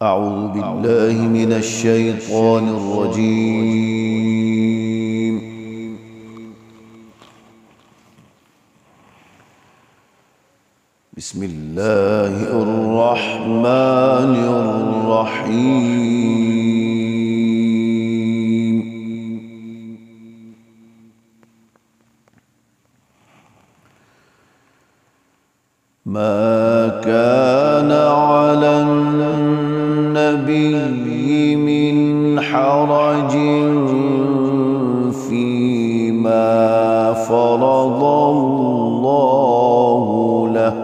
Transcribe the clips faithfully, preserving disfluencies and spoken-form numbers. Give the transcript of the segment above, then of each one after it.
أعوذ بالله من الشيطان الرجيم. بسم الله الرحمن الرحيم. ما كان على النبي من حرج فيما فرض الله له،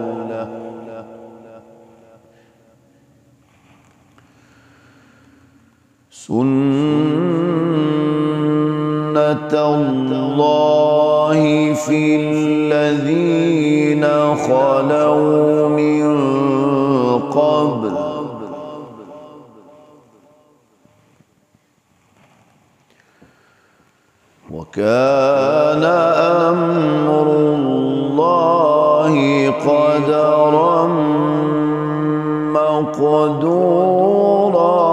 سنة الله في الذين خلوا من قبل، وكان أمر الله قدرا مقدورا.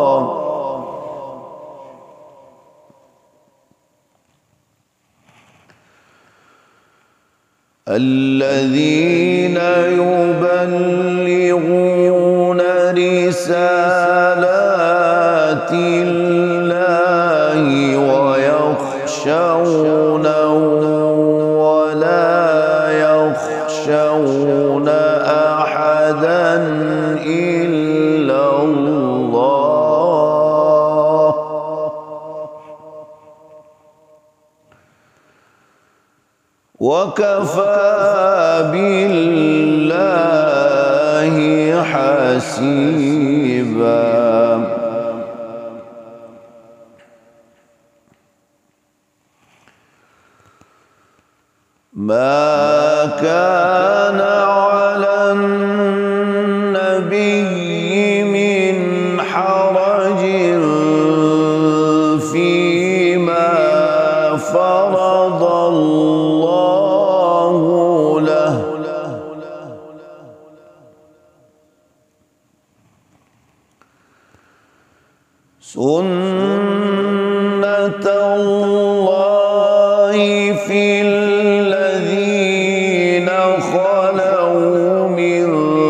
الذين يبلغون رسالات الله ويخشونه ولا يخشون أحدا إلا الله، وكفى بالله حسيبا. ما كان على النبي من حرج فيما فرض الله له، سنة الله في الذين خلوا من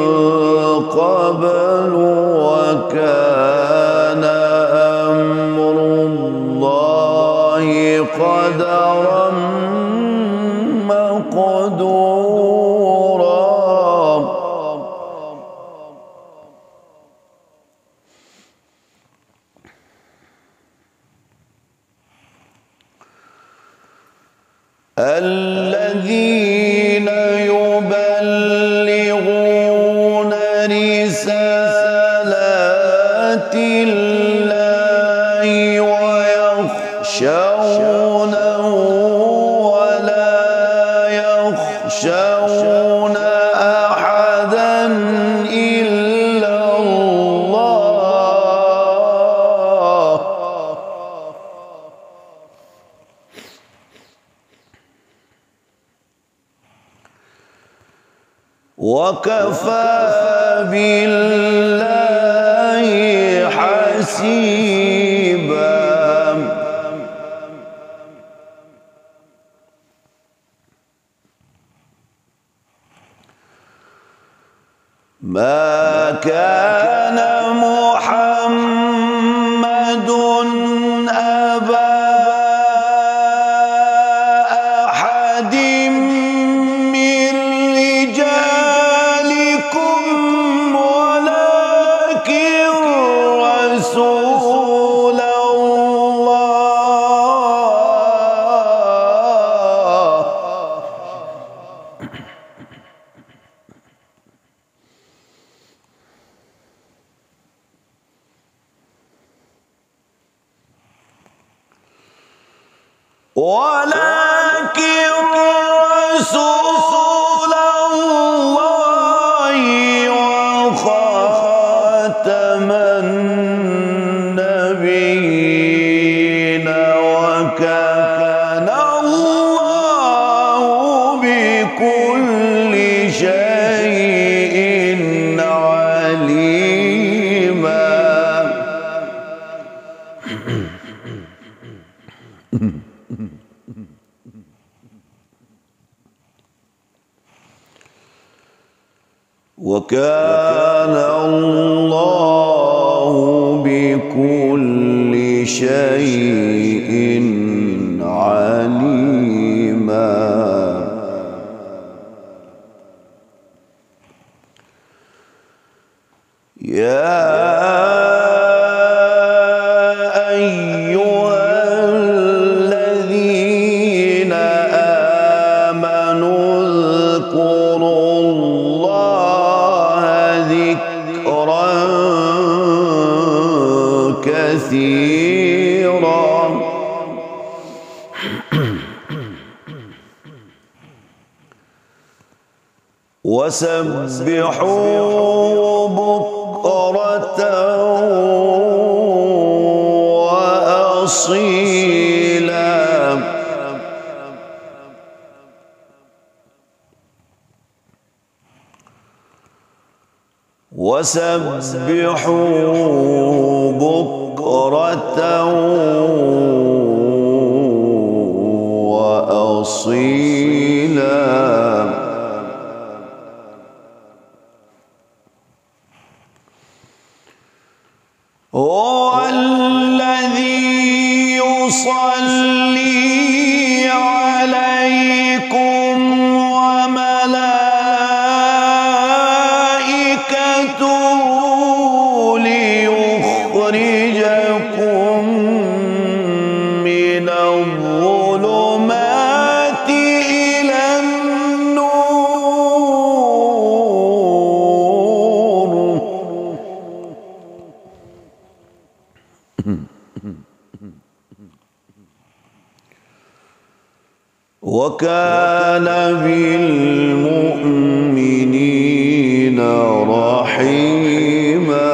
قبل، وكان أمر الله قدرا مقدورا. الذين يبلغون رسالات الله ويخشونه ولا يخشون أحدا إلا الله، وكفى بالله حسيبا. ما كان محمد أبا أحد من رجالكم ولكن رسول الله، ولكن رسول الله وخاتم النبيين، وكان الله بكل شيء عليما. وكان الله بكل شيء عليما. يا أيها الذين آمنوا اذكروا الله ذكرا كثيرا وسبحوا بكرة وأصيلا. وسبحوا بكرة وأصيلا. هو الذي يصلي عليكم وملائكته ليخرجكم من الظلمات إلى النور. وكان بالمؤمنين رحيما.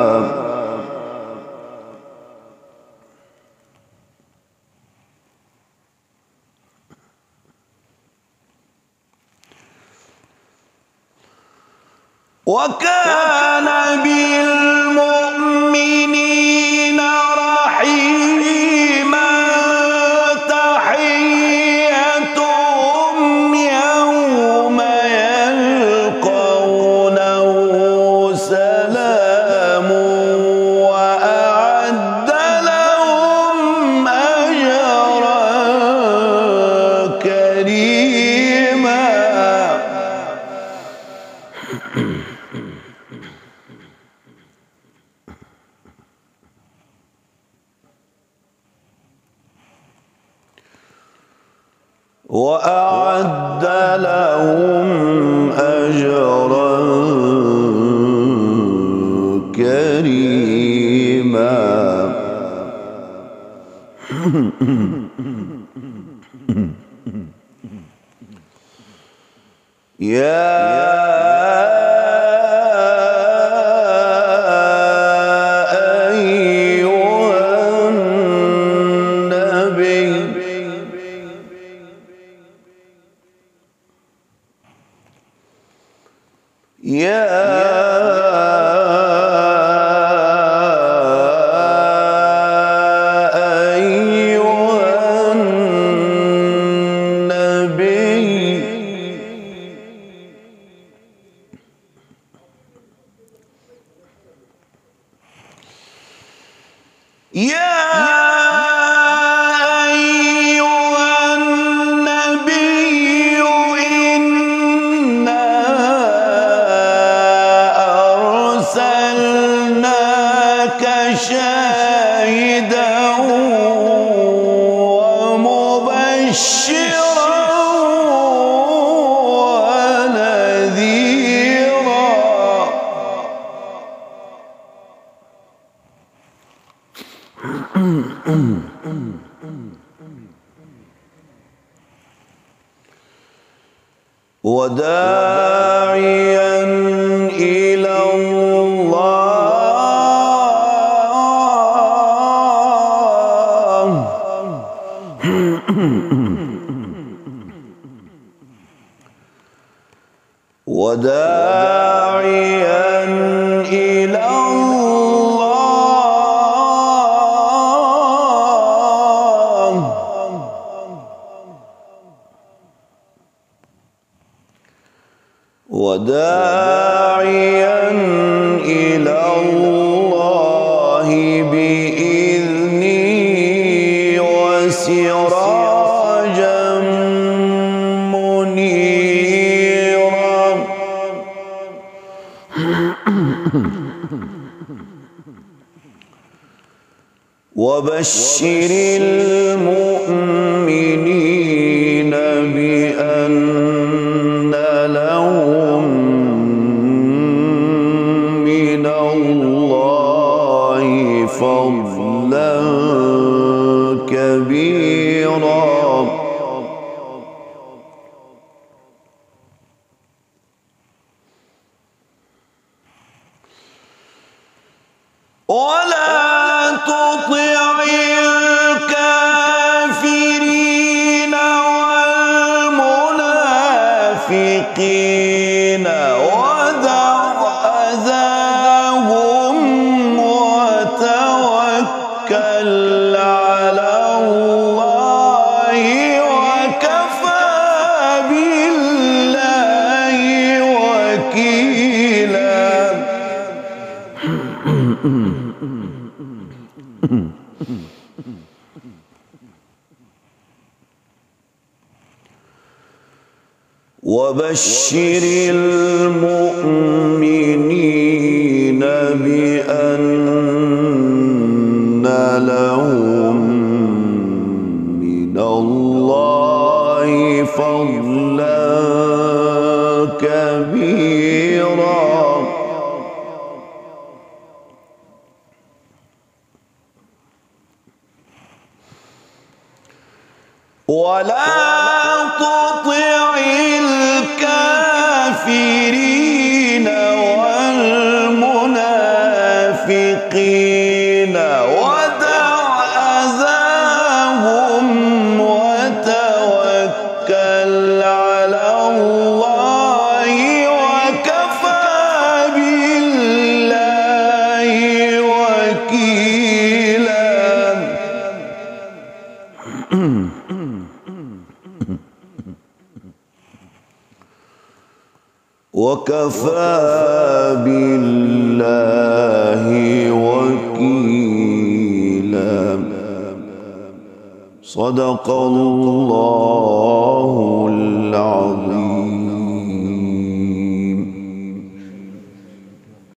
وكان بالمؤمنين رحيما. تحيتهم يوم يلقونه سلام وأعد لهم أجرا كريما. وأعد لهم أجرا كريما. يا يا أيها النبي يا شاهدا ومبشرا ونذيرا. وداعيا إلى الله وداعيا إلى الله وداعيا وبشر المؤمنين بأن لهم من الله فضلا كبيرا ولا تطع الكافرين والمنافقين ودع أذاهم وتوكل على الله وكفى بالله وكيلا. وبشر المؤمنين بأن لهم من الله فضلا كبيرا. ولا تطع الكافرين والمنافقين ودع أذاهم وتوكل على الله وكفى بالله وكيلا. وكفى بالله وكيلا. صدق الله العظيم.